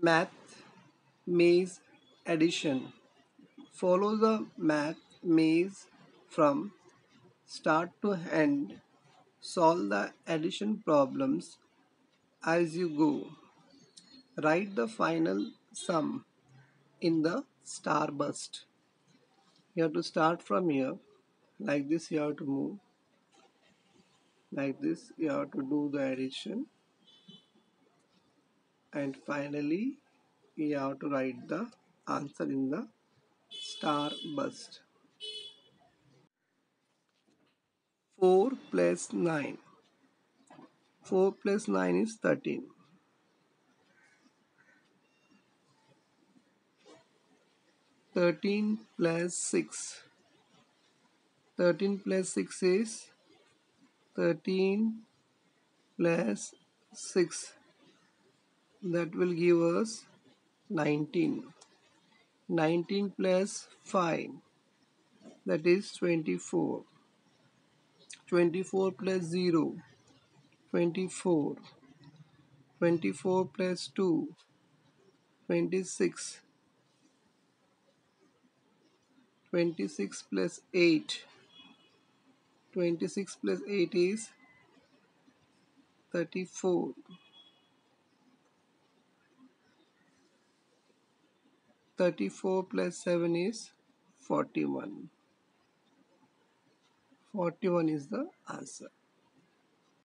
Math maze addition. Follow the math maze from start to end. Solve the addition problems as you go. Write the final sum in the starburst. You have to start from here. Like this, you have to move. Like this, you have to do the addition. And finally, you have to write the answer in the starburst. 4 plus 9. 4 plus 9 is 13. 13 plus 6. 13 plus 6 is 13 plus 6. That will give us 19. 19 plus 5. That is 24. 24 plus 0. 24. 24 plus 2. 26. 26 plus 8. 26 plus 8 is 34. 34 plus 7 is 41. 41 is the answer.